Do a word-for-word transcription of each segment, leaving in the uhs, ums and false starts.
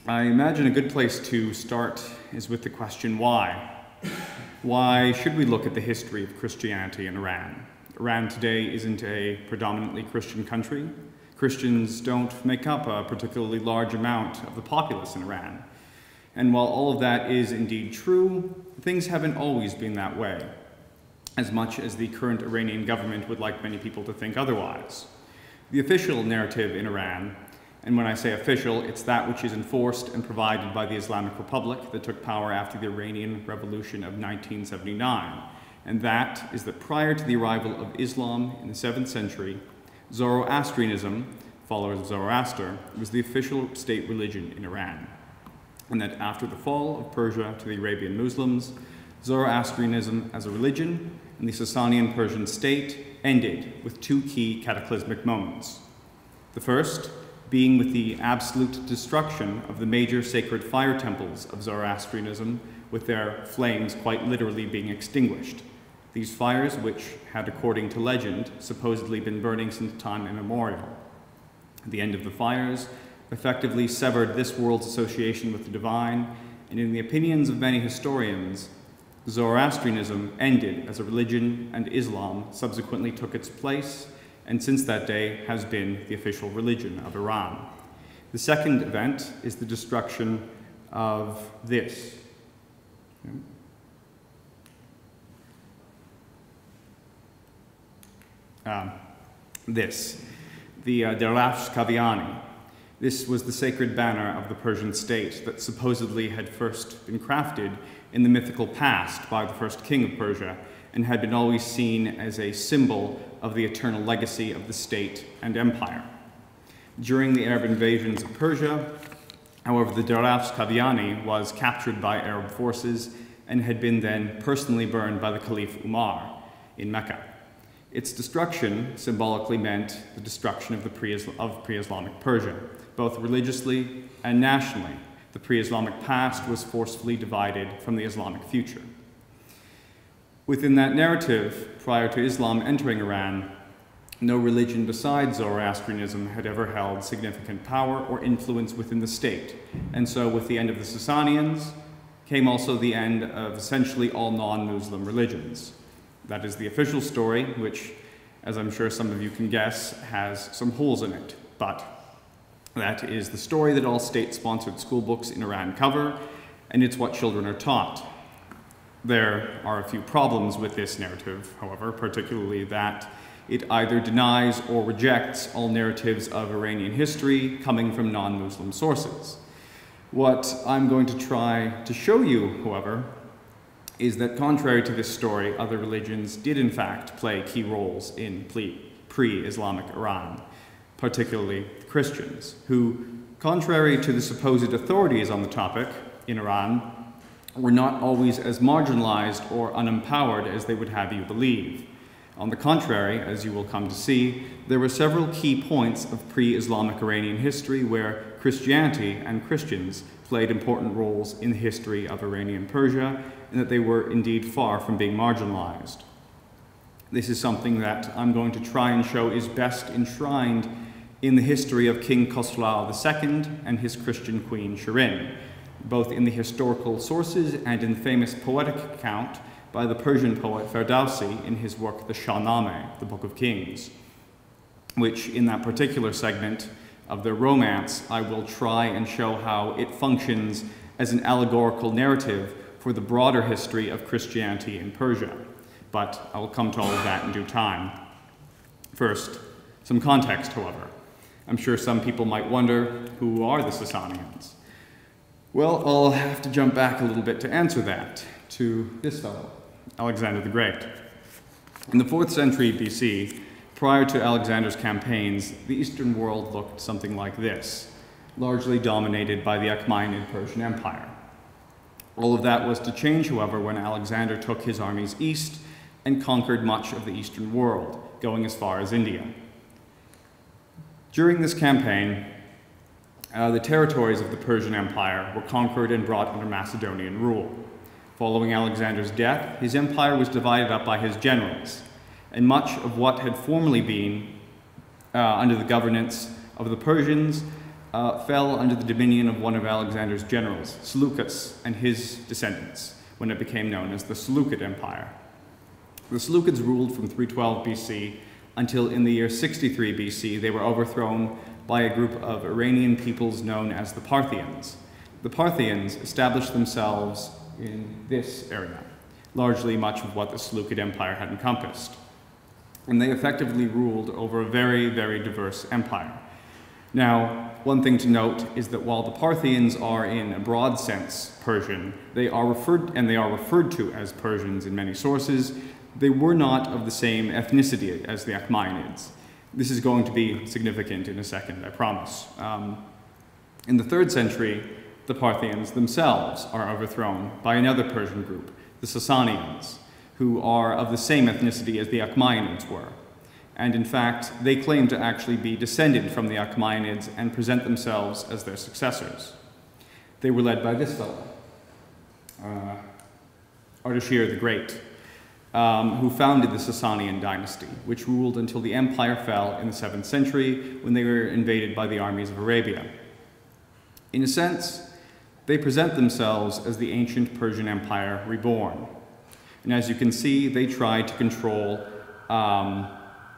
I imagine a good place to start is with the question why. Why should we look at the history of Christianity in Iran? Iran today isn't a predominantly Christian country. Christians don't make up a particularly large amount of the populace in Iran. And while all of that is indeed true, things haven't always been that way, as much as the current Iranian government would like many people to think otherwise. The official narrative in Iran, and when I say official, it's that which is enforced and provided by the Islamic Republic that took power after the Iranian Revolution of nineteen seventy-nine, and that is that prior to the arrival of Islam in the seventh century, Zoroastrianism, followers of Zoroaster, was the official state religion in Iran, and that after the fall of Persia to the Arabian Muslims, Zoroastrianism as a religion and the Sassanian Persian state ended with two key cataclysmic moments. The first being with the absolute destruction of the major sacred fire temples of Zoroastrianism, with their flames quite literally being extinguished. These fires, which had, according to legend, supposedly been burning since time immemorial. The end of the fires effectively severed this world's association with the divine, and in the opinions of many historians, Zoroastrianism ended as a religion and Islam subsequently took its place, and since that day has been the official religion of Iran. The second event is the destruction of this. Uh, this, the uh, Darafsh Kaviani. This was the sacred banner of the Persian state that supposedly had first been crafted in the mythical past by the first king of Persia and had been always seen as a symbol of the eternal legacy of the state and empire. During the Arab invasions of Persia, however, the Darafsh Kaviani was captured by Arab forces and had been then personally burned by the Caliph Umar in Mecca. Its destruction symbolically meant the destruction of the pre-Islam- pre-Islamic Persia, both religiously and nationally. The pre-Islamic past was forcefully divided from the Islamic future. Within that narrative, prior to Islam entering Iran, no religion besides Zoroastrianism had ever held significant power or influence within the state. And so with the end of the Sassanians came also the end of essentially all non-Muslim religions. That is the official story, which, as I'm sure some of you can guess, has some holes in it. But that is the story that all state-sponsored school books in Iran cover, and it's what children are taught. There are a few problems with this narrative, however, particularly that it either denies or rejects all narratives of Iranian history coming from non-Muslim sources. What I'm going to try to show you, however, is that contrary to this story, other religions did in fact play key roles in pre-Islamic Iran, particularly Christians, who, contrary to the supposed authorities on the topic in Iran, were not always as marginalized or unempowered as they would have you believe. On the contrary, as you will come to see, there were several key points of pre-Islamic Iranian history where Christianity and Christians played important roles in the history of Iranian Persia, and that they were indeed far from being marginalized. This is something that I'm going to try and show is best enshrined in the history of King Khosrau the Second and his Christian queen Shirin, both in the historical sources and in the famous poetic account by the Persian poet Ferdowsi in his work the Shahnameh, the Book of Kings, which in that particular segment of their romance, I will try and show how it functions as an allegorical narrative for the broader history of Christianity in Persia. But I will come to all of that in due time. First, some context, however. I'm sure some people might wonder, who are the Sassanians? Well, I'll have to jump back a little bit to answer that, to this fellow, Alexander the Great. In the fourth century B C, prior to Alexander's campaigns, the Eastern world looked something like this, largely dominated by the Achaemenid Persian Empire. All of that was to change, however, when Alexander took his armies east and conquered much of the Eastern world, going as far as India. During this campaign, uh, the territories of the Persian Empire were conquered and brought under Macedonian rule. Following Alexander's death, his empire was divided up by his generals, and much of what had formerly been uh, under the governance of the Persians uh, fell under the dominion of one of Alexander's generals, Seleucus, and his descendants, when it became known as the Seleucid Empire. The Seleucids ruled from three twelve B C until in the year sixty-three B C they were overthrown by a group of Iranian peoples known as the Parthians. The Parthians established themselves in this area, largely much of what the Seleucid Empire had encompassed. And they effectively ruled over a very, very diverse empire. Now, one thing to note is that while the Parthians are in a broad sense Persian, they are referred, and they are referred to as Persians in many sources, they were not of the same ethnicity as the Achaemenids. This is going to be significant in a second, I promise. Um, in the third century, the Parthians themselves are overthrown by another Persian group, the Sassanians, who are of the same ethnicity as the Achaemenids were. And in fact, they claim to actually be descended from the Achaemenids and present themselves as their successors. They were led by this fellow, uh, Ardashir the Great, um, who founded the Sassanian dynasty, which ruled until the empire fell in the seventh century when they were invaded by the armies of Arabia. In a sense, they present themselves as the ancient Persian Empire reborn. And as you can see, they tried to control, um,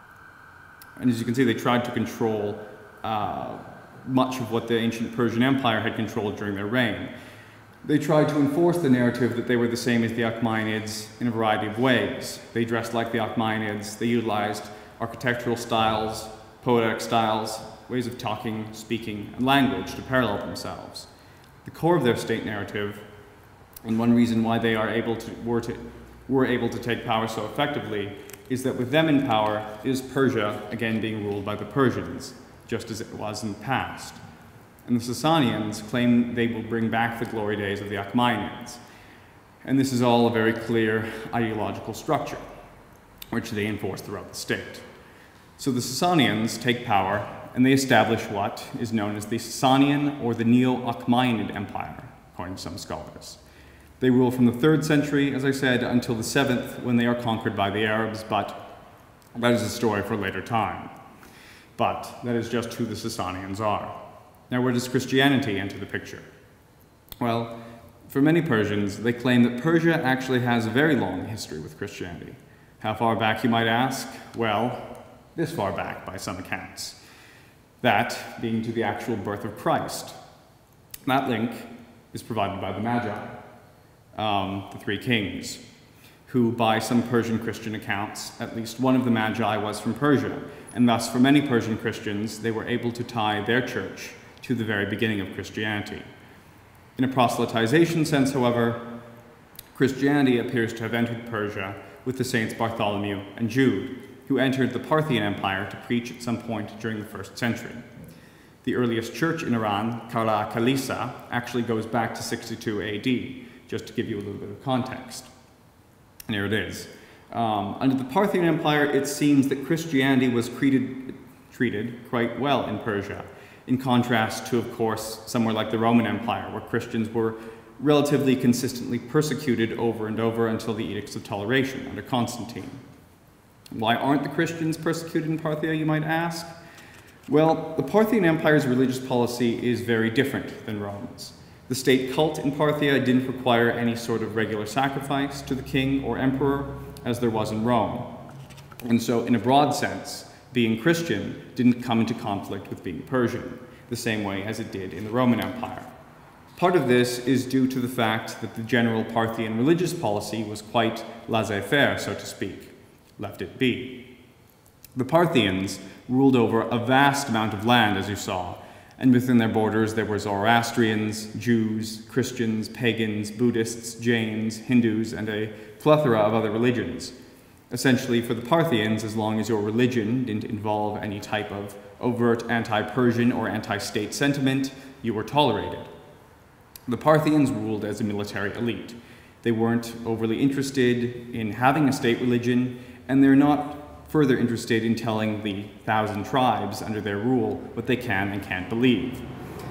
and as you can see, they tried to control uh, much of what the ancient Persian Empire had controlled during their reign. They tried to enforce the narrative that they were the same as the Achaemenids in a variety of ways. They dressed like the Achaemenids, they utilized architectural styles, poetic styles, ways of talking, speaking, and language to parallel themselves. The core of their state narrative, and one reason why they are able to, were, to, were able to take power so effectively, is that with them in power is Persia again being ruled by the Persians, just as it was in the past. And the Sassanians claim they will bring back the glory days of the Achaemenids. And this is all a very clear ideological structure, which they enforce throughout the state. So the Sassanians take power, and they establish what is known as the Sassanian or the Neo-Achaemenid Empire, according to some scholars. They rule from the third century, as I said, until the seventh, when they are conquered by the Arabs, but that is a story for a later time. But that is just who the Sassanians are. Now, where does Christianity enter the picture? Well, for many Persians, they claim that Persia actually has a very long history with Christianity. How far back, you might ask? Well, this far back by some accounts. That being to the actual birth of Christ. That link is provided by the Magi, um, the three kings, who by some Persian Christian accounts, at least one of the Magi was from Persia, and thus for many Persian Christians, they were able to tie their church to the very beginning of Christianity. In a proselytization sense, however, Christianity appears to have entered Persia with the saints Bartholomew and Jude, who entered the Parthian Empire to preach at some point during the first century. The earliest church in Iran, Kala Kalisa, actually goes back to sixty-two A D, just to give you a little bit of context. And here it is. Um, under the Parthian Empire, it seems that Christianity was treated, treated quite well in Persia, in contrast to, of course, somewhere like the Roman Empire, where Christians were relatively consistently persecuted over and over until the Edicts of Toleration under Constantine. Why aren't the Christians persecuted in Parthia, you might ask? Well, the Parthian Empire's religious policy is very different than Rome's. The state cult in Parthia didn't require any sort of regular sacrifice to the king or emperor, as there was in Rome. And so, in a broad sense, being Christian didn't come into conflict with being Persian, the same way as it did in the Roman Empire. Part of this is due to the fact that the general Parthian religious policy was quite laissez-faire, so to speak, left it be. The Parthians ruled over a vast amount of land, as you saw, and within their borders there were Zoroastrians, Jews, Christians, pagans, Buddhists, Jains, Hindus, and a plethora of other religions. Essentially, for the Parthians, as long as your religion didn't involve any type of overt anti-Persian or anti-state sentiment, you were tolerated. The Parthians ruled as a military elite. They weren't overly interested in having a state religion, and they're not further interested in telling the thousand tribes under their rule what they can and can't believe.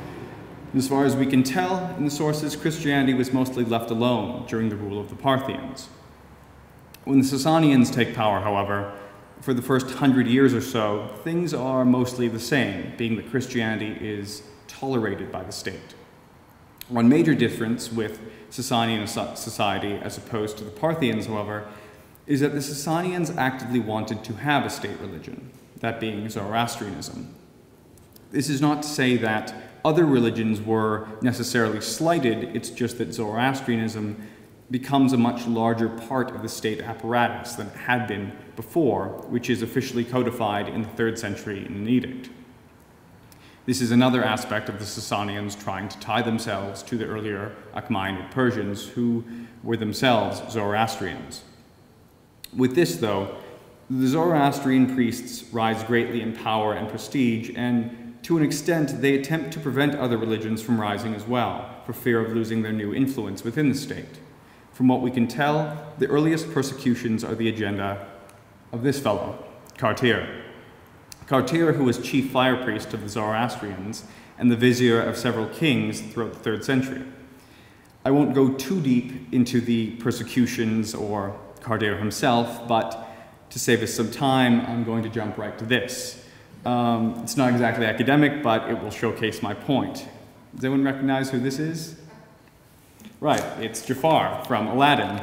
As far as we can tell in the sources, Christianity was mostly left alone during the rule of the Parthians. When the Sassanians take power, however, for the first hundred years or so, things are mostly the same, being that Christianity is tolerated by the state. One major difference with Sassanian society as opposed to the Parthians, however, is that the Sassanians actively wanted to have a state religion, that being Zoroastrianism. This is not to say that other religions were necessarily slighted, it's just that Zoroastrianism becomes a much larger part of the state apparatus than it had been before, which is officially codified in the third century in an edict. This is another aspect of the Sassanians trying to tie themselves to the earlier Achaemenid Persians, who were themselves Zoroastrians. With this, though, the Zoroastrian priests rise greatly in power and prestige, and to an extent, they attempt to prevent other religions from rising as well, for fear of losing their new influence within the state. From what we can tell, the earliest persecutions are the agenda of this fellow, Kartir. Kartir, who was chief fire priest of the Zoroastrians and the vizier of several kings throughout the third century. I won't go too deep into the persecutions or Kartir himself, but to save us some time, I'm going to jump right to this. Um, it's not exactly academic, but it will showcase my point. Does anyone recognize who this is? Right, it's Jafar from Aladdin.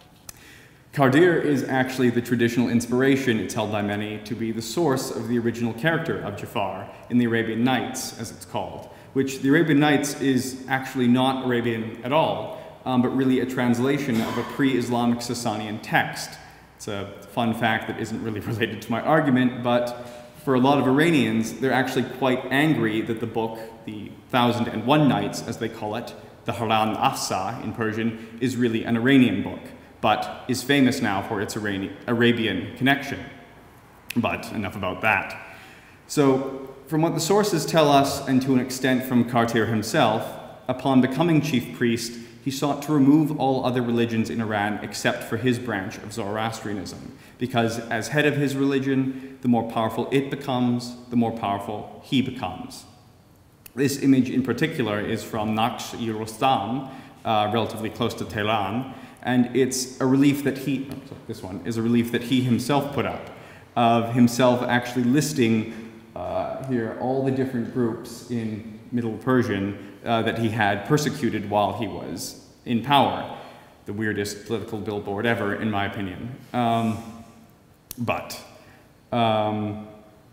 Kartir is actually the traditional inspiration, it's held by many, to be the source of the original character of Jafar in the Arabian Nights, as it's called, which the Arabian Nights is actually not Arabian at all, um, but really a translation of a pre-Islamic Sassanian text. It's a fun fact that isn't really related to my argument, but for a lot of Iranians, they're actually quite angry that the book, the Thousand and One Nights, as they call it, the Haran Afsa in Persian, is really an Iranian book, but is famous now for its Iranian, Arabian connection. But enough about that. So, from what the sources tell us, and to an extent from Kartir himself, upon becoming chief priest, he sought to remove all other religions in Iran except for his branch of Zoroastrianism, because as head of his religion, the more powerful it becomes, the more powerful he becomes. This image in particular is from Naqsh-i-Rustam, uh, relatively close to Tehran, and it's a relief that he, oh, sorry, this one, is a relief that he himself put up, of himself actually listing uh, here all the different groups in Middle Persian uh, that he had persecuted while he was in power. The weirdest political billboard ever, in my opinion. Um, but um,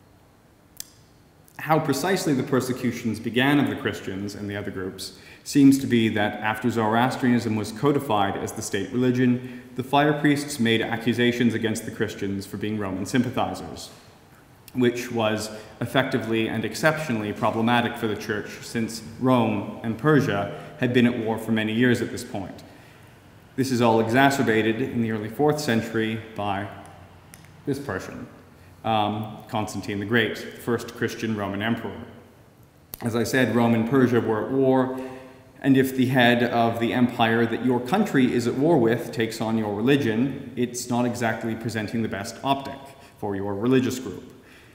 how precisely the persecutions began of the Christians and the other groups seems to be that after Zoroastrianism was codified as the state religion, the fire priests made accusations against the Christians for being Roman sympathizers, which was effectively and exceptionally problematic for the church since Rome and Persia had been at war for many years at this point. This is all exacerbated in the early fourth century by this Persian, um, Constantine the Great, the first Christian Roman emperor. As I said, Rome and Persia were at war, and if the head of the empire that your country is at war with takes on your religion, it's not exactly presenting the best optic for your religious group.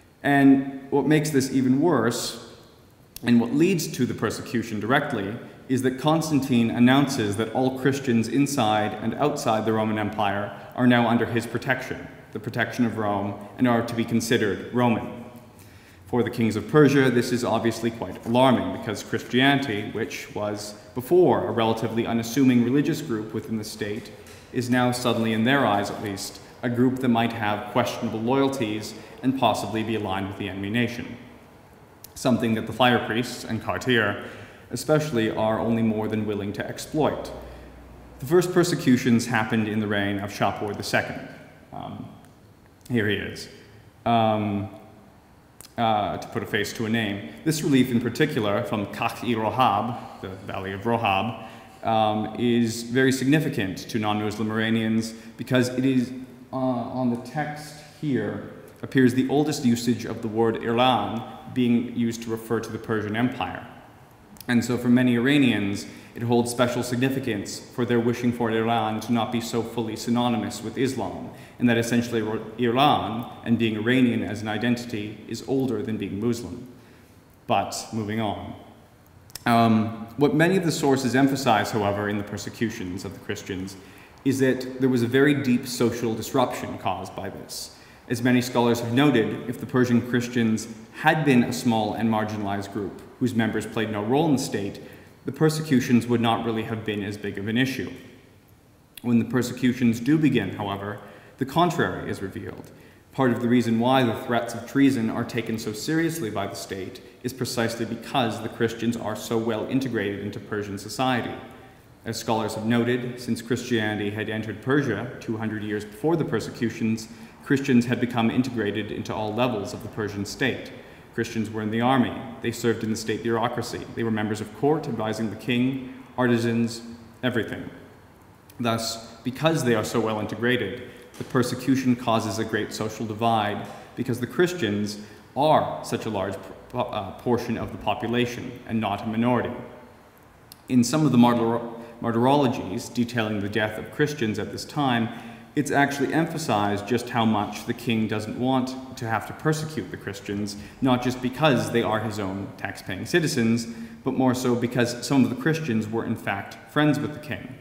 And what makes this even worse, and what leads to the persecution directly, is that Constantine announces that all Christians inside and outside the Roman Empire are now under his protection, the protection of Rome, and are to be considered Roman. For the kings of Persia, this is obviously quite alarming, because Christianity, which was before a relatively unassuming religious group within the state, is now suddenly, in their eyes at least, a group that might have questionable loyalties and possibly be aligned with the enemy nation. Something that the fire priests and Kartir especially are only more than willing to exploit. The first persecutions happened in the reign of Shapur the Second. Um, here he is. Um, Uh, to put a face to a name. This relief in particular, from Kakh-i-Rohab, the Valley of Rohab, um, is very significant to non-Muslim Iranians because it is, uh, on the text here, appears the oldest usage of the word Iran being used to refer to the Persian Empire. And so for many Iranians, it holds special significance for their wishing for Iran to not be so fully synonymous with Islam, and that essentially Iran, and being Iranian as an identity, is older than being Muslim. But, moving on. Um, what many of the sources emphasize, however, in the persecutions of the Christians, is that there was a very deep social disruption caused by this. As many scholars have noted, if the Persian Christians had been a small and marginalized group whose members played no role in the state, the persecutions would not really have been as big of an issue. When the persecutions do begin, however, the contrary is revealed. Part of the reason why the threats of treason are taken so seriously by the state is precisely because the Christians are so well integrated into Persian society. As scholars have noted, since Christianity had entered Persia two hundred years before the persecutions, Christians had become integrated into all levels of the Persian state. Christians were in the army, they served in the state bureaucracy, they were members of court advising the king, artisans, everything. Thus, because they are so well integrated, the persecution causes a great social divide because the Christians are such a large uh, portion of the population and not a minority. In some of the martyr martyrologies detailing the death of Christians at this time, it's actually emphasized just how much the king doesn't want to have to persecute the Christians, not just because they are his own tax-paying citizens, but more so because some of the Christians were in fact friends with the king.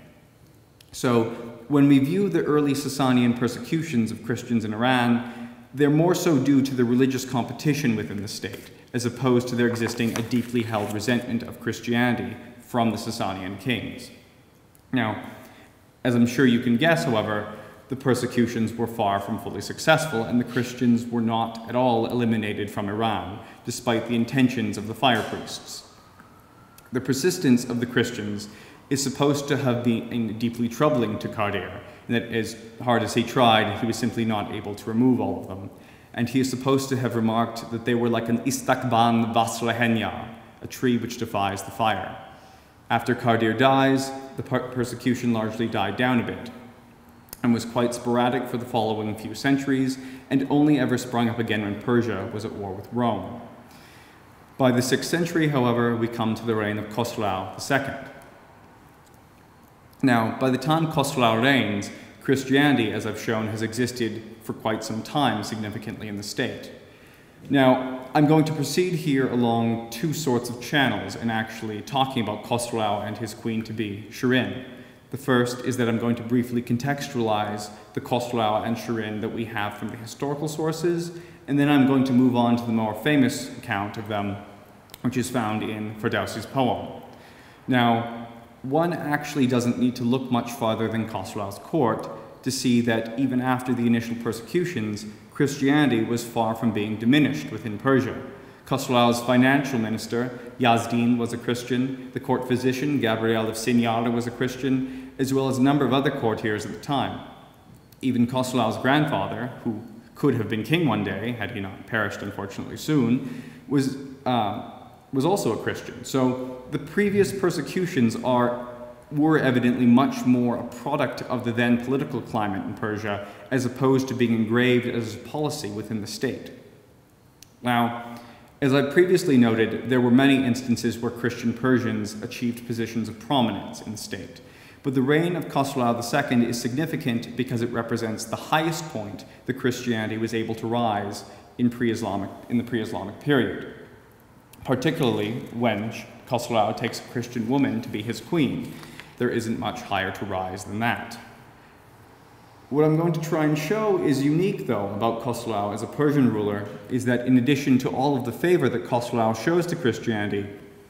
So when we view the early Sassanian persecutions of Christians in Iran, they're more so due to the religious competition within the state, as opposed to there existing a deeply held resentment of Christianity from the Sassanian kings. Now, as I'm sure you can guess, however, the persecutions were far from fully successful, and the Christians were not at all eliminated from Iran, despite the intentions of the fire priests. The persistence of the Christians is supposed to have been deeply troubling to Khosrau, and that as hard as he tried, he was simply not able to remove all of them. And he is supposed to have remarked that they were like an istakban vasrahenya, a tree which defies the fire. After Khosrau dies, the per persecution largely died down a bit, and was quite sporadic for the following few centuries, and only ever sprung up again when Persia was at war with Rome. By the sixth century, however, we come to the reign of Khosrau the Second. Now, by the time Khosrau reigns, Christianity, as I've shown, has existed for quite some time significantly in the state. Now, I'm going to proceed here along two sorts of channels in actually talking about Khosrau and his queen-to-be, Shirin. The first is that I'm going to briefly contextualize the Khosrau and Shirin that we have from the historical sources, and then I'm going to move on to the more famous account of them, which is found in Ferdowsi's poem. Now, one actually doesn't need to look much farther than Khosrau's court to see that even after the initial persecutions, Christianity was far from being diminished within Persia. Khosrau's financial minister, Yazdin, was a Christian. The court physician, Gabriel of Signara, was a Christian, as well as a number of other courtiers at the time. Even Khosrau's grandfather, who could have been king one day, had he not perished unfortunately soon, was, uh, was also a Christian. So the previous persecutions are, were evidently much more a product of the then political climate in Persia, as opposed to being engraved as a policy within the state. Now, as I previously noted, there were many instances where Christian Persians achieved positions of prominence in the state. But the reign of Khosrau the Second is significant because it represents the highest point that Christianity was able to rise in, pre-Islamic, in the pre-Islamic period, particularly when Khosrau takes a Christian woman to be his queen. There isn't much higher to rise than that. What I'm going to try and show is unique, though, about Khosrau as a Persian ruler, is that in addition to all of the favor that Khosrau shows to Christianity,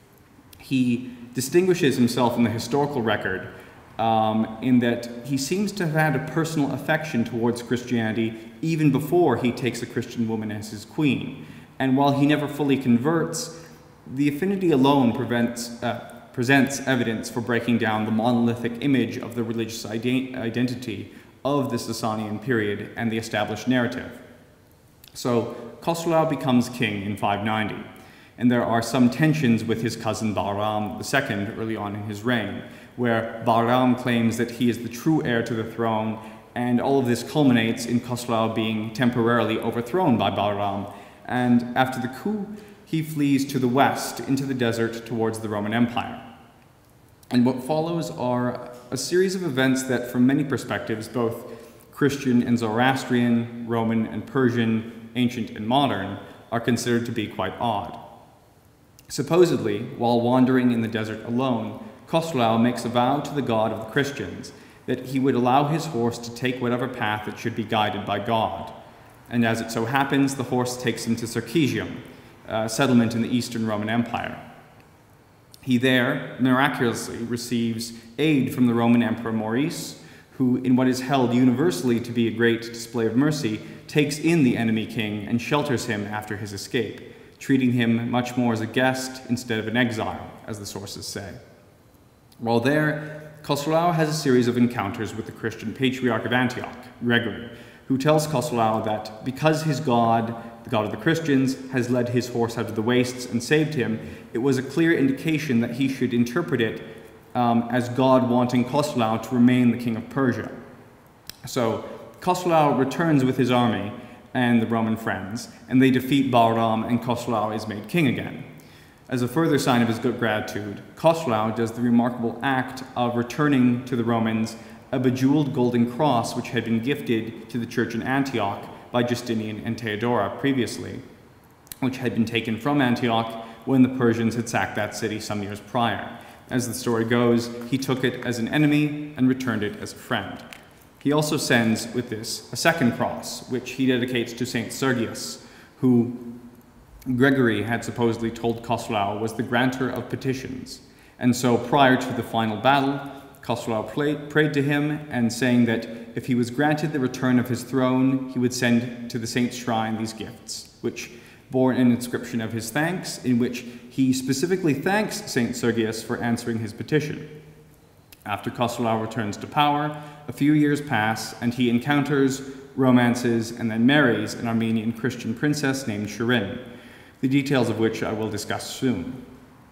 he distinguishes himself in the historical record um, in that he seems to have had a personal affection towards Christianity even before he takes a Christian woman as his queen. And while he never fully converts, the affinity alone prevents, uh, presents evidence for breaking down the monolithic image of the religious ide- identity of the Sassanian period and the established narrative. So Khosrau becomes king in five ninety, and there are some tensions with his cousin Bahram the Second early on in his reign, where Bahram claims that he is the true heir to the throne, and all of this culminates in Khosrau being temporarily overthrown by Bahram, and after the coup, he flees to the west into the desert towards the Roman Empire. And what follows are a series of events that, from many perspectives, both Christian and Zoroastrian, Roman and Persian, ancient and modern, are considered to be quite odd. Supposedly, while wandering in the desert alone, Khosrau makes a vow to the God of the Christians that he would allow his horse to take whatever path it should be guided by God. And as it so happens, the horse takes him to Circesium, a settlement in the Eastern Roman Empire. He there miraculously receives aid from the Roman Emperor Maurice, who, in what is held universally to be a great display of mercy, takes in the enemy king and shelters him after his escape, treating him much more as a guest instead of an exile, as the sources say. While there, Khosrau has a series of encounters with the Christian patriarch of Antioch, Gregory, who tells Khosrau that because his God, the God of the Christians, has led his horse out of the wastes and saved him, it was a clear indication that he should interpret it um, as God wanting Khosrau to remain the king of Persia. So Khosrau returns with his army and the Roman friends, and they defeat Bahram, and Khosrau is made king again. As a further sign of his good gratitude, Khosrau does the remarkable act of returning to the Romans a bejeweled golden cross which had been gifted to the church in Antioch by Justinian and Theodora previously, which had been taken from Antioch when the Persians had sacked that city some years prior. As the story goes, he took it as an enemy and returned it as a friend. He also sends with this a second cross, which he dedicates to Saint Sergius, who Gregory had supposedly told Khosrau was the granter of petitions. And so prior to the final battle, Khosrau prayed, prayed to him, and saying that if he was granted the return of his throne, he would send to the saint's shrine these gifts, which bore an inscription of his thanks, in which he specifically thanks Saint Sergius for answering his petition. After Khosrau returns to power, a few years pass, and he encounters, romances, and then marries an Armenian Christian princess named Shirin, the details of which I will discuss soon.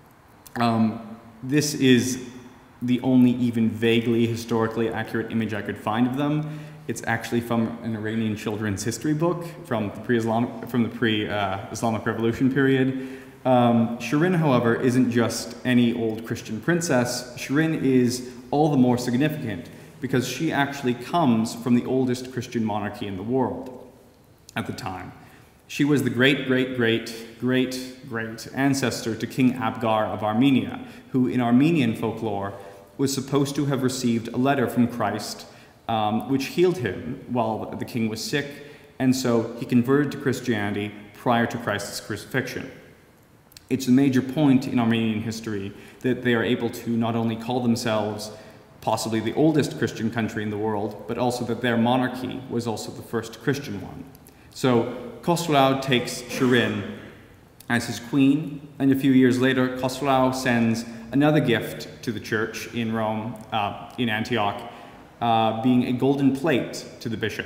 Um, this is the only even vaguely historically accurate image I could find of them. It's actually from an Iranian children's history book from the pre-Islamic, from the pre-Islamic Revolution period. Um, Shirin, however, isn't just any old Christian princess. Shirin is all the more significant because she actually comes from the oldest Christian monarchy in the world at the time. She was the great, great, great, great, great ancestor to King Abgar of Armenia, who in Armenian folklore was supposed to have received a letter from Christ um, which healed him while the king was sick, and so he converted to Christianity prior to Christ's crucifixion. It's a major point in Armenian history that they are able to not only call themselves possibly the oldest Christian country in the world, but also that their monarchy was also the first Christian one. So Khosrau takes Shirin as his queen, and a few years later, Khosrau sends another gift to the church in Rome, uh, in Antioch, uh, being a golden plate to the bishop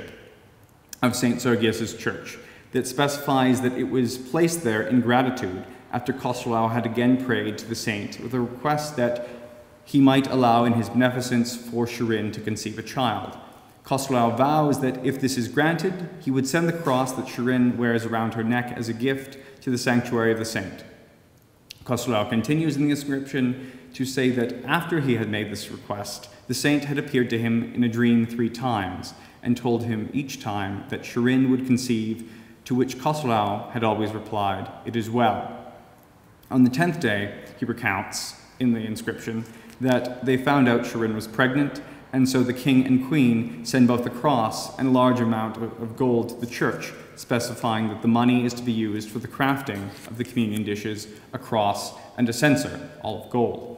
of Saint Sergius's church that specifies that it was placed there in gratitude after Khosrau had again prayed to the saint with a request that he might allow in his beneficence for Shirin to conceive a child. Khosrau vows that if this is granted, he would send the cross that Shirin wears around her neck as a gift to the sanctuary of the saint. Khosrau continues in the inscription to say that after he had made this request, the saint had appeared to him in a dream three times and told him each time that Shirin would conceive, to which Khosrau had always replied, "It is well." On the tenth day, he recounts in the inscription that they found out Shirin was pregnant, and so the king and queen send both the cross and a large amount of gold to the church, specifying that the money is to be used for the crafting of the communion dishes, a cross, and a censer, all of gold.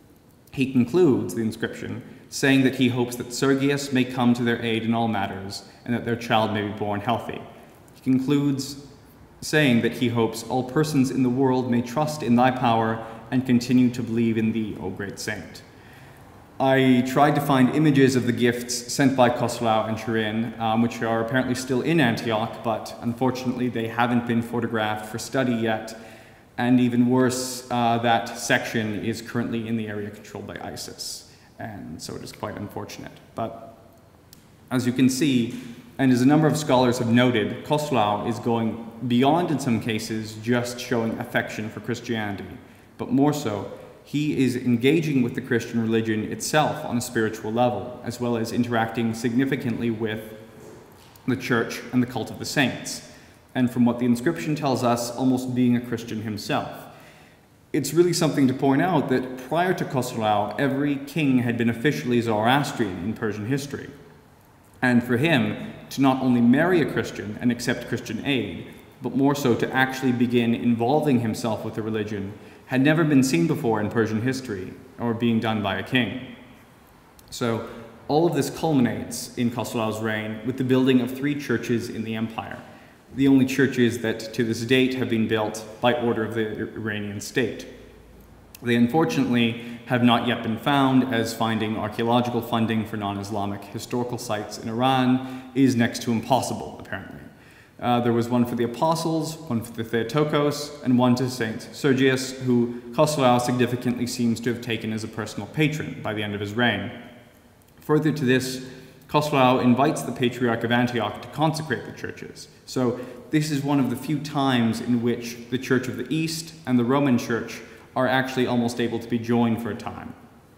He concludes the inscription saying that he hopes that Sergius may come to their aid in all matters and that their child may be born healthy. He concludes saying that he hopes all persons in the world may trust in thy power and continue to believe in thee, O great saint. I tried to find images of the gifts sent by Khosrau and Shirin, um, which are apparently still in Antioch, but unfortunately they haven't been photographed for study yet. And even worse, uh, that section is currently in the area controlled by ISIS. And so it is quite unfortunate. But as you can see, and as a number of scholars have noted, Khosrau is going beyond, in some cases, just showing affection for Christianity, but more so, he is engaging with the Christian religion itself on a spiritual level, as well as interacting significantly with the church and the cult of the saints, and from what the inscription tells us, almost being a Christian himself. It's really something to point out that prior to Khosrau, every king had been officially Zoroastrian in Persian history. And for him, to not only marry a Christian and accept Christian aid, but more so to actually begin involving himself with the religion, had never been seen before in Persian history, or being done by a king. So all of this culminates in Khosrau's reign with the building of three churches in the empire, the only churches that to this date have been built by order of the Iranian state. They unfortunately have not yet been found, as finding archaeological funding for non-Islamic historical sites in Iran is next to impossible, apparently. Uh, there was one for the Apostles, one for the Theotokos, and one to Saint Sergius, who Khosrau significantly seems to have taken as a personal patron by the end of his reign. Further to this, Khosrau invites the Patriarch of Antioch to consecrate the churches. So this is one of the few times in which the Church of the East and the Roman Church are actually almost able to be joined for a time.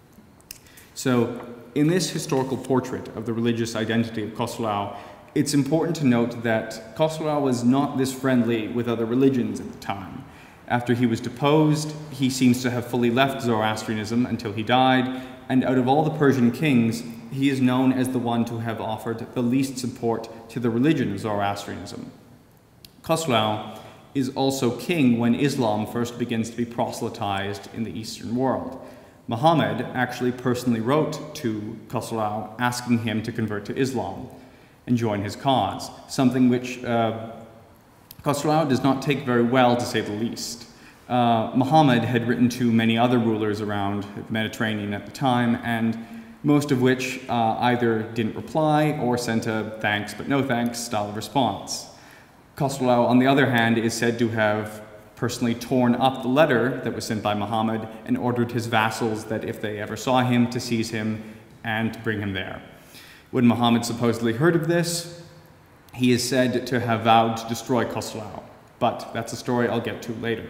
So in this historical portrait of the religious identity of Khosrau, it's important to note that Khosrau was not this friendly with other religions at the time. After he was deposed, he seems to have fully left Zoroastrianism until he died, and out of all the Persian kings, he is known as the one to have offered the least support to the religion of Zoroastrianism. Khosrau is also king when Islam first begins to be proselytized in the Eastern world. Muhammad actually personally wrote to Khosrau asking him to convert to Islam and join his cause, something which uh, Khosrau does not take very well, to say the least. Uh, Muhammad had written to many other rulers around the Mediterranean at the time, and most of which uh, either didn't reply or sent a thanks but no thanks style of response. Khosrau, on the other hand, is said to have personally torn up the letter that was sent by Muhammad and ordered his vassals that if they ever saw him, to seize him and to bring him there. When Muhammad supposedly heard of this, he is said to have vowed to destroy Khosrau, but that's a story I'll get to later.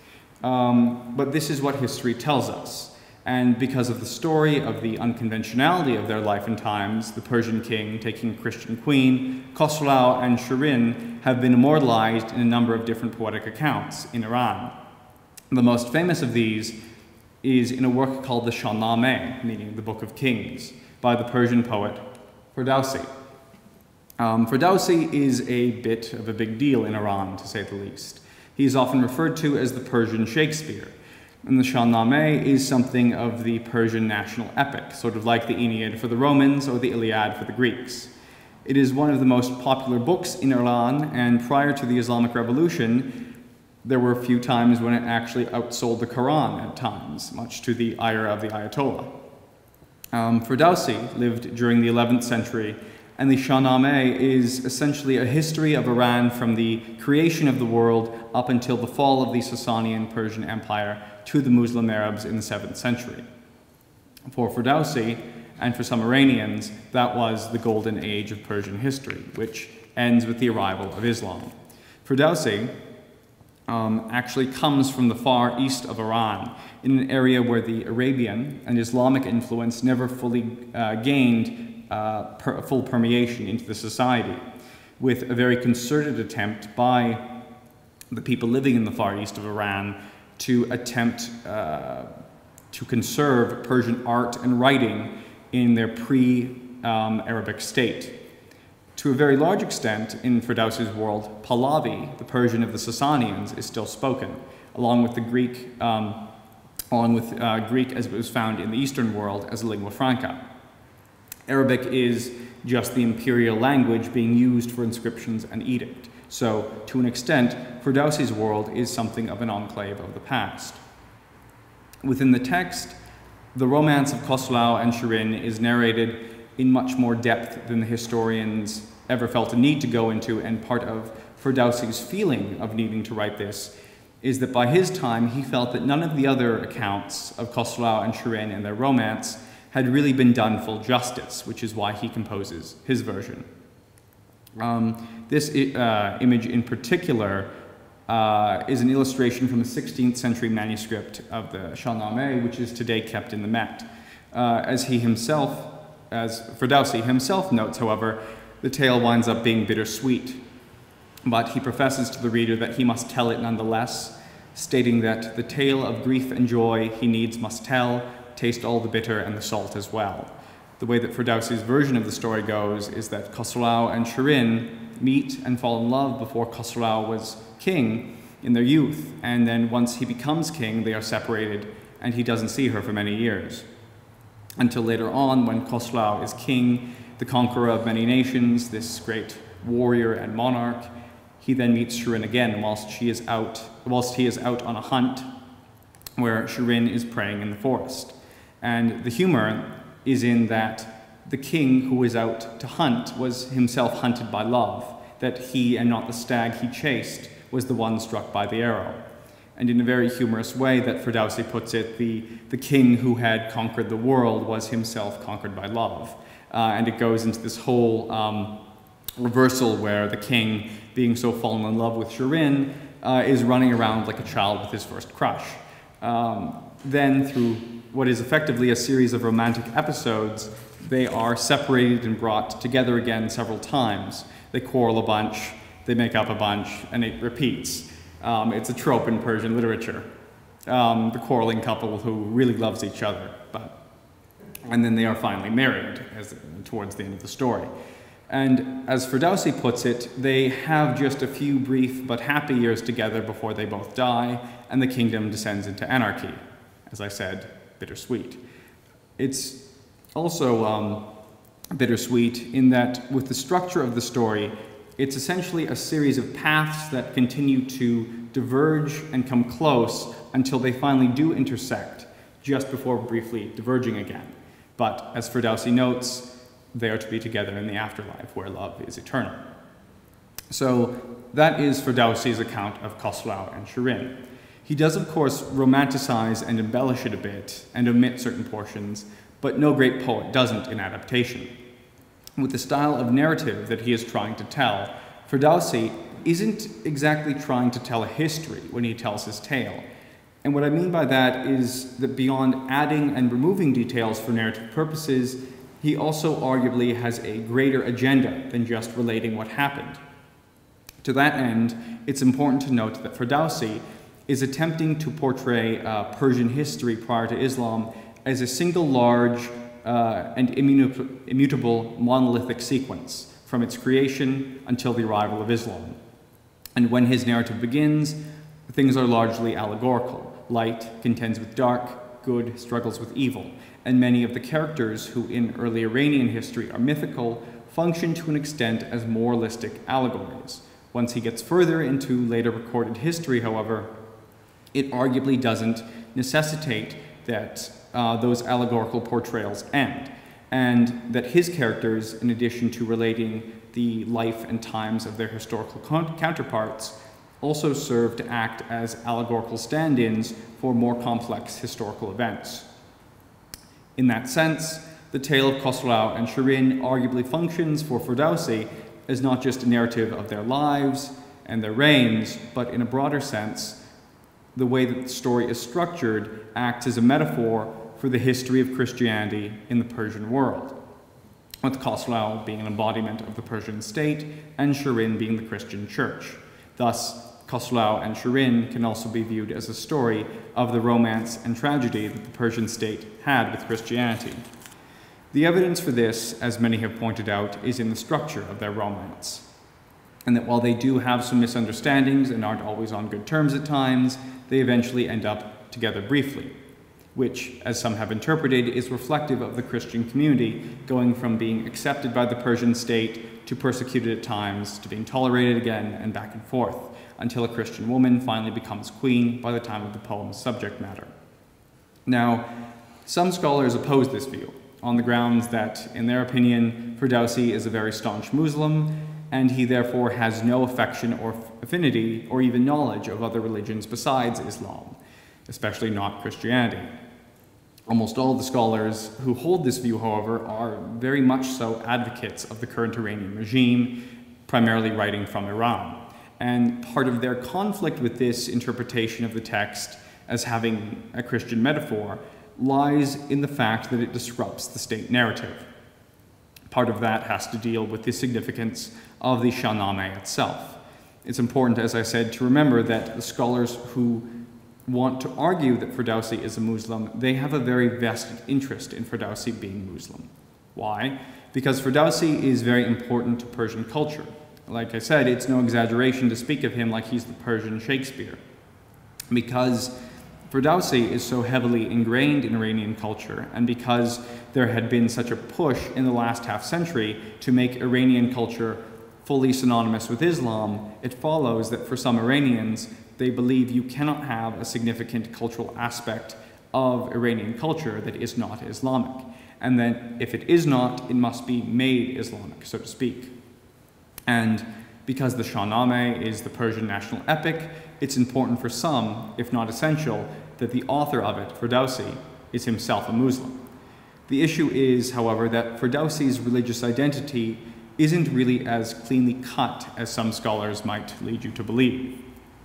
Um, but this is what history tells us. And because of the story of the unconventionality of their life and times, the Persian king taking a Christian queen, Khosrau and Shirin have been immortalized in a number of different poetic accounts in Iran. The most famous of these is in a work called the Shahnameh, meaning the Book of Kings, by the Persian poet Ferdowsi. Um, Ferdowsi is a bit of a big deal in Iran, to say the least. He is often referred to as the Persian Shakespeare. And the Shahnameh is something of the Persian national epic, sort of like the Aeneid for the Romans or the Iliad for the Greeks. It is one of the most popular books in Iran, and prior to the Islamic Revolution, there were a few times when it actually outsold the Quran at times, much to the ire of the Ayatollah. Um, Ferdowsi lived during the eleventh century, and the Shahnameh is essentially a history of Iran from the creation of the world up until the fall of the Sassanian Persian Empire to the Muslim Arabs in the seventh century. For Ferdowsi, and for some Iranians, that was the golden age of Persian history, which ends with the arrival of Islam. Ferdowsi um, actually comes from the far east of Iran, in an area where the Arabian and Islamic influence never fully uh, gained uh, per full permeation into the society, with a very concerted attempt by the people living in the far east of Iran to attempt uh, to conserve Persian art and writing in their pre-Arabic um, state. To a very large extent, in Ferdowsi's world, Pahlavi, the Persian of the Sassanians, is still spoken, along with the Greek, um, along with uh, Greek as it was found in the Eastern world as a lingua franca. Arabic is just the imperial language being used for inscriptions and edict. So, to an extent, Ferdowsi's world is something of an enclave of the past. Within the text, the romance of Khosrau and Shirin is narrated in much more depth than the historians ever felt a need to go into, and part of Ferdowsi's feeling of needing to write this is that by his time he felt that none of the other accounts of Khosrau and Shirin and their romance had really been done full justice, which is why he composes his version. Um, this uh, image in particular uh, is an illustration from a sixteenth century manuscript of the Shahnameh, which is today kept in the Met. Uh, as he himself, as Ferdowsi himself notes, however, the tale winds up being bittersweet, but he professes to the reader that he must tell it nonetheless, stating that the tale of grief and joy he needs must tell, taste all the bitter and the salt as well. The way that Ferdowsi's version of the story goes is that Khosrau and Shirin meet and fall in love before Khosrau was king in their youth, and then once he becomes king, they are separated, and he doesn't see her for many years. Until later on, when Khosrau is king, the conqueror of many nations, this great warrior and monarch, he then meets Shirin again whilst she is out, whilst he is out on a hunt where Shirin is praying in the forest. And the humor is in that the king who was out to hunt was himself hunted by love, that he and not the stag he chased was the one struck by the arrow. And in a very humorous way that Ferdowsi puts it, the, the king who had conquered the world was himself conquered by love. Uh, and it goes into this whole um, reversal where the king, being so fallen in love with Shirin, uh, is running around like a child with his first crush. Um, then through what is effectively a series of romantic episodes, they are separated and brought together again several times. They quarrel a bunch, they make up a bunch, and it repeats. Um, it's a trope in Persian literature. Um, the quarreling couple who really loves each other, but, and then they are finally married as, towards the end of the story. And as Ferdowsi puts it, they have just a few brief but happy years together before they both die, and the kingdom descends into anarchy. As I said, bittersweet. It's also um, bittersweet in that with the structure of the story, it's essentially a series of paths that continue to diverge and come close until they finally do intersect, just before briefly diverging again. But as Ferdowsi notes, they are to be together in the afterlife, where love is eternal. So that is Ferdowsi's account of Khosrau and Shirin. He does, of course, romanticize and embellish it a bit and omit certain portions, but no great poet doesn't in adaptation. With the style of narrative that he is trying to tell, Ferdowsi isn't exactly trying to tell a history when he tells his tale. And what I mean by that is that beyond adding and removing details for narrative purposes, he also arguably has a greater agenda than just relating what happened. To that end, it's important to note that Ferdowsi is attempting to portray uh, Persian history prior to Islam as a single large uh, and immutable, immutable monolithic sequence from its creation until the arrival of Islam. And when his narrative begins, things are largely allegorical. Light contends with dark, good struggles with evil, and many of the characters who in early Iranian history are mythical function to an extent as moralistic allegories. Once he gets further into later recorded history, however, it arguably doesn't necessitate that uh, those allegorical portrayals end, and that his characters, in addition to relating the life and times of their historical counterparts, also serve to act as allegorical stand-ins for more complex historical events. In that sense, the tale of Khosrau and Shirin arguably functions for Ferdowsi as not just a narrative of their lives and their reigns, but in a broader sense, the way that the story is structured acts as a metaphor for the history of Christianity in the Persian world, with Khosrau being an embodiment of the Persian state and Shirin being the Christian church. Thus, Khosrau and Shirin can also be viewed as a story of the romance and tragedy that the Persian state had with Christianity. The evidence for this, as many have pointed out, is in the structure of their romance, and that while they do have some misunderstandings and aren't always on good terms at times, they eventually end up together briefly, which, as some have interpreted, is reflective of the Christian community going from being accepted by the Persian state to persecuted at times, to being tolerated again and back and forth, until a Christian woman finally becomes queen by the time of the poem's subject matter. Now, some scholars oppose this view, on the grounds that, in their opinion, Ferdowsi is a very staunch Muslim, and he therefore has no affection or affinity or even knowledge of other religions besides Islam, especially not Christianity. Almost all the scholars who hold this view, however, are very much so advocates of the current Iranian regime, primarily writing from Iran. And part of their conflict with this interpretation of the text as having a Christian metaphor lies in the fact that it disrupts the state narrative. Part of that has to deal with the significance of the Shahnameh itself. It's important, as I said, to remember that the scholars who want to argue that Ferdowsi is a Muslim, they have a very vested interest in Ferdowsi being Muslim. Why? Because Ferdowsi is very important to Persian culture. Like I said, it's no exaggeration to speak of him like he's the Persian Shakespeare. Because Ferdowsi is so heavily ingrained in Iranian culture, and because there had been such a push in the last half century to make Iranian culture fully synonymous with Islam, it follows that for some Iranians, they believe you cannot have a significant cultural aspect of Iranian culture that is not Islamic. And then if it is not, it must be made Islamic, so to speak. And because the Shahnameh is the Persian national epic, it's important for some, if not essential, that the author of it, Ferdowsi, is himself a Muslim. The issue is, however, that Ferdowsi's religious identity isn't really as cleanly cut as some scholars might lead you to believe.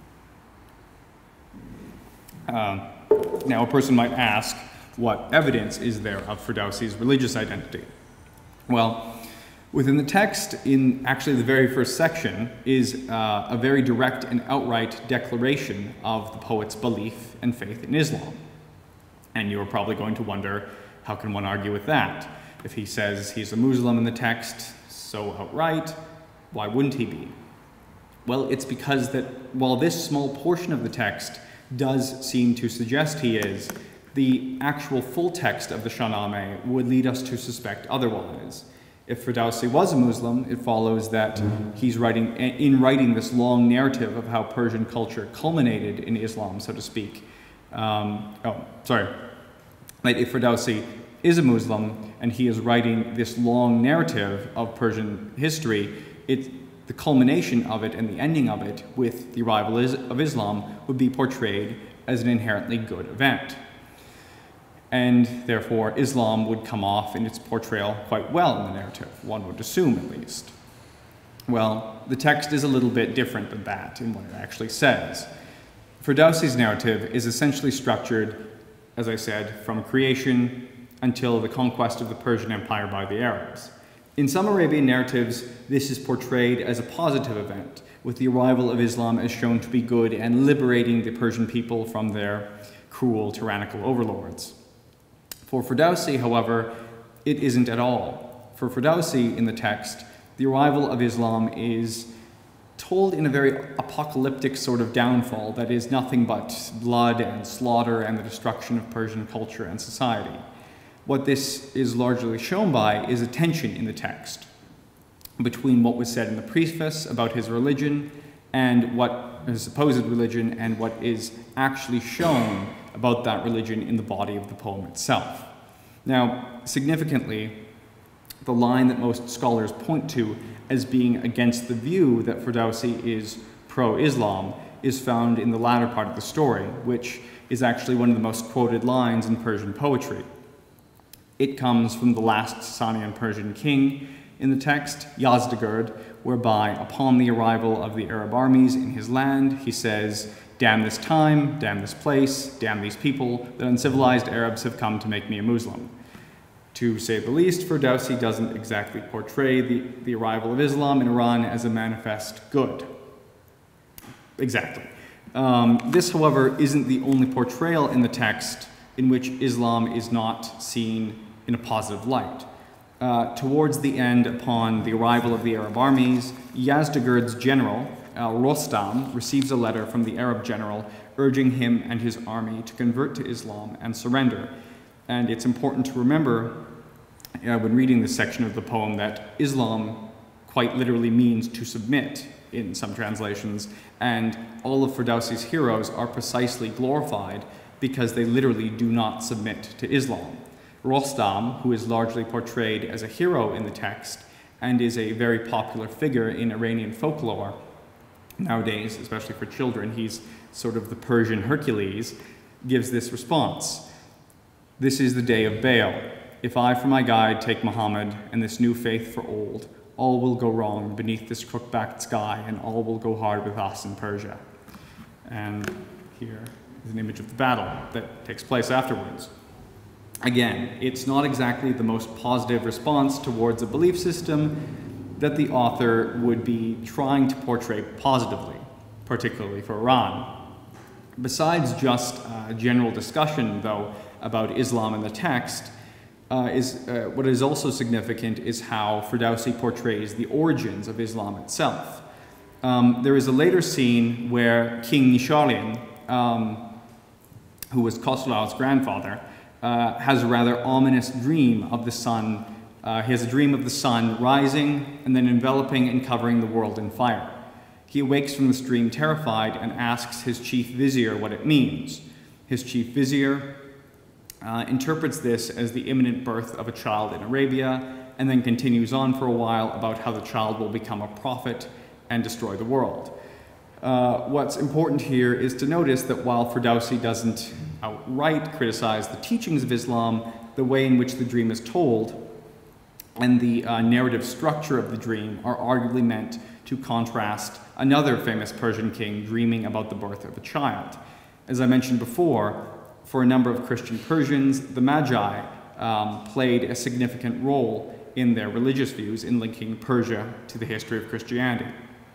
Uh, now, a person might ask, what evidence is there of Ferdowsi's religious identity? Well, within the text, in actually the very first section, is uh, a very direct and outright declaration of the poet's belief and faith in Islam. And you're probably going to wonder, how can one argue with that? If he says he's a Muslim in the text so outright, why wouldn't he be? Well, it's because that while this small portion of the text does seem to suggest he is, the actual full text of the Shahnameh would lead us to suspect otherwise. If Ferdowsi was a Muslim, it follows that he's writing, in writing this long narrative of how Persian culture culminated in Islam, so to speak. Um, oh, sorry. Like if Ferdowsi is a Muslim and he is writing this long narrative of Persian history, it, the culmination of it and the ending of it with the arrival of Islam would be portrayed as an inherently good event. And therefore, Islam would come off in its portrayal quite well in the narrative, one would assume at least. Well, the text is a little bit different than that in what it actually says. Ferdowsi's narrative is essentially structured, as I said, from creation until the conquest of the Persian Empire by the Arabs. In some Arabian narratives, this is portrayed as a positive event, with the arrival of Islam as shown to be good and liberating the Persian people from their cruel, tyrannical overlords. For Ferdowsi, however, it isn't at all. For Ferdowsi, in the text, the arrival of Islam is told in a very apocalyptic sort of downfall that is nothing but blood and slaughter and the destruction of Persian culture and society. What this is largely shown by is a tension in the text between what was said in the preface about his religion and what his supposed religion and what is actually shown about that religion in the body of the poem itself. Now, significantly, the line that most scholars point to as being against the view that Ferdowsi is pro-Islam is found in the latter part of the story, which is actually one of the most quoted lines in Persian poetry. It comes from the last Sassanian Persian king in the text, Yazdegerd, whereby upon the arrival of the Arab armies in his land, he says, "Damn this time, damn this place, damn these people, the uncivilized Arabs have come to make me a Muslim." To say the least, Ferdowsi doesn't exactly portray the, the arrival of Islam in Iran as a manifest good. Exactly. Um, this, however, isn't the only portrayal in the text in which Islam is not seen in a positive light. Uh, towards the end, upon the arrival of the Arab armies, Yazdegerd's general, uh, Rostam, receives a letter from the Arab general urging him and his army to convert to Islam and surrender. And it's important to remember, uh, when reading this section of the poem, that Islam quite literally means to submit in some translations, and all of Ferdowsi's heroes are precisely glorified because they literally do not submit to Islam. Rostam, who is largely portrayed as a hero in the text and is a very popular figure in Iranian folklore nowadays, especially for children, he's sort of the Persian Hercules, gives this response. "This is the day of Baal. If I for my guide take Muhammad and this new faith for old, all will go wrong beneath this crook-backed sky and all will go hard with us in Persia." And here is an image of the battle that takes place afterwards. Again, it's not exactly the most positive response towards a belief system that the author would be trying to portray positively, particularly for Iran. Besides just a general discussion, though, about Islam in the text, uh, is, uh, what is also significant is how Ferdowsi portrays the origins of Islam itself. Um, there is a later scene where King Nisharin, um, who was Khosrau's grandfather, uh, has a rather ominous dream of the sun. Uh, he has a dream of the sun rising and then enveloping and covering the world in fire. He awakes from this dream terrified and asks his chief vizier what it means. His chief vizier uh, interprets this as the imminent birth of a child in Arabia, and then continues on for a while about how the child will become a prophet and destroy the world. Uh, what's important here is to notice that while Ferdowsi doesn't outright criticize the teachings of Islam, the way in which the dream is told and the uh, narrative structure of the dream are arguably meant to contrast another famous Persian king dreaming about the birth of a child. As I mentioned before, for a number of Christian Persians, the Magi um, played a significant role in their religious views in linking Persia to the history of Christianity.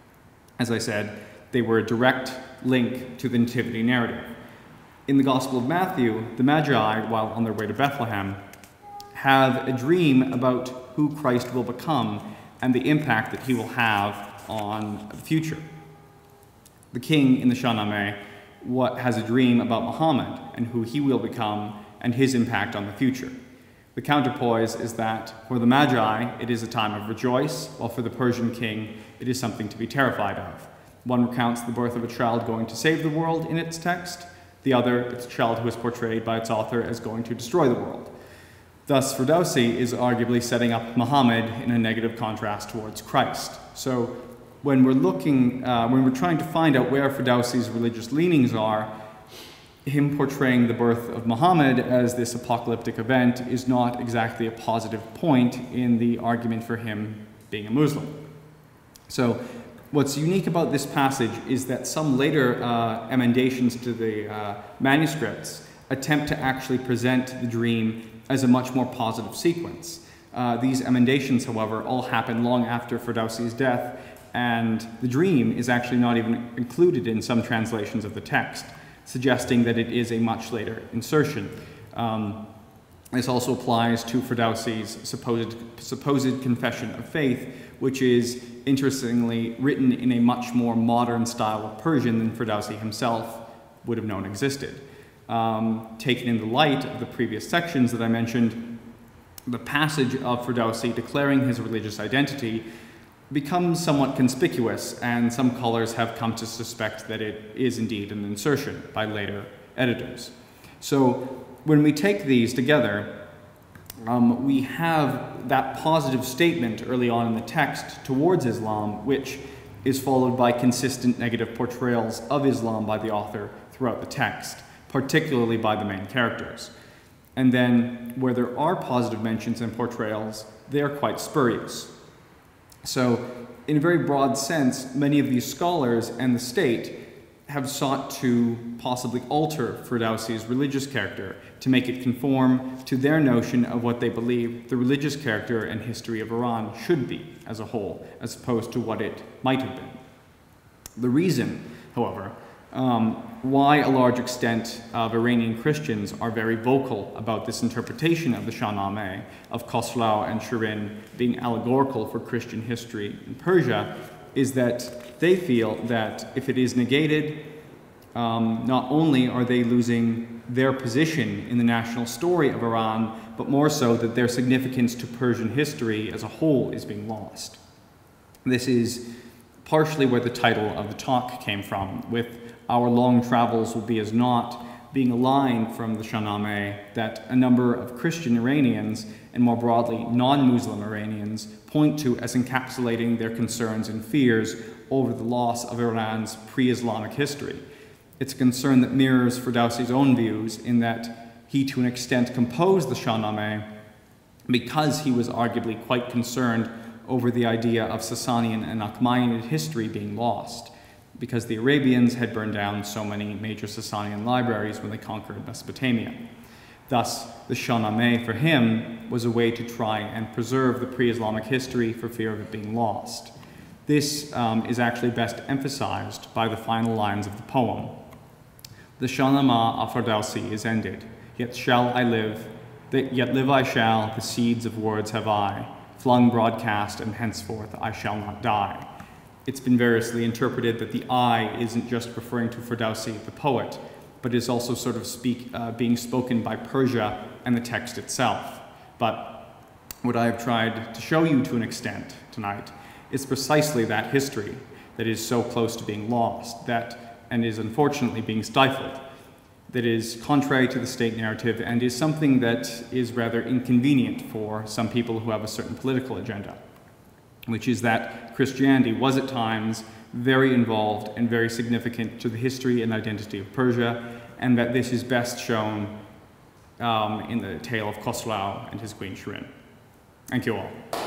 As I said, they were a direct link to the nativity narrative. In the Gospel of Matthew, the Magi, while on their way to Bethlehem, have a dream about who Christ will become and the impact that he will have on the future. The king in the Shahnameh what has a dream about Muhammad and who he will become and his impact on the future. The counterpoise is that for the Magi, it is a time of rejoice, while for the Persian king, it is something to be terrified of. One recounts the birth of a child going to save the world in its text. The other, its child who is portrayed by its author as going to destroy the world. Thus, Ferdowsi is arguably setting up Muhammad in a negative contrast towards Christ. So when we're looking, uh, when we're trying to find out where Ferdowsi's religious leanings are, him portraying the birth of Muhammad as this apocalyptic event is not exactly a positive point in the argument for him being a Muslim. So what's unique about this passage is that some later uh, emendations to the uh, manuscripts attempt to actually present the dream as a much more positive sequence. Uh, these emendations, however, all happen long after Ferdowsi's death, and the dream is actually not even included in some translations of the text, suggesting that it is a much later insertion. Um, this also applies to Ferdowsi's supposed, supposed confession of faith, which is, interestingly, written in a much more modern style of Persian than Ferdowsi himself would have known existed. Um, taken in the light of the previous sections that I mentioned, the passage of Ferdowsi declaring his religious identity becomes somewhat conspicuous, and some scholars have come to suspect that it is indeed an insertion by later editors. So when we take these together, um, we have that positive statement early on in the text towards Islam, which is followed by consistent negative portrayals of Islam by the author throughout the text, particularly by the main characters. And then where there are positive mentions and portrayals, they are quite spurious. So in a very broad sense, many of these scholars and the state have sought to possibly alter Ferdowsi's religious character to make it conform to their notion of what they believe the religious character and history of Iran should be as a whole, as opposed to what it might have been. The reason, however, um, why a large extent of Iranian Christians are very vocal about this interpretation of the Shahnameh, of Khosrau and Shirin being allegorical for Christian history in Persia, is that they feel that if it is negated, um, not only are they losing their position in the national story of Iran, but more so that their significance to Persian history as a whole is being lost. This is partially where the title of the talk came from, with Our Long Travels Will Be As Nought being a line from the Shahnameh that a number of Christian Iranians, and more broadly non-Muslim Iranians, point to as encapsulating their concerns and fears over the loss of Iran's pre-Islamic history. It's a concern that mirrors Ferdowsi's own views in that he to an extent composed the Shahnameh because he was arguably quite concerned over the idea of Sassanian and Achaemenid history being lost, because the Arabians had burned down so many major Sassanian libraries when they conquered Mesopotamia. Thus, the Shahnameh for him was a way to try and preserve the pre-Islamic history for fear of it being lost. This um, is actually best emphasized by the final lines of the poem. The Shahnameh of Ferdowsi is ended, yet shall I live that yet live I shall, the seeds of words have I, flung broadcast, and henceforth I shall not die. It's been variously interpreted that the I isn't just referring to Ferdowsi, the poet, but is also sort of speak, uh, being spoken by Persia and the text itself. But what I have tried to show you to an extent tonight is precisely that history that is so close to being lost, that, and is unfortunately being stifled, that is contrary to the state narrative and is something that is rather inconvenient for some people who have a certain political agenda, which is that Christianity was at times very involved and very significant to the history and identity of Persia, and that this is best shown um, in the tale of Khosrau and his queen Shirin. Thank you all.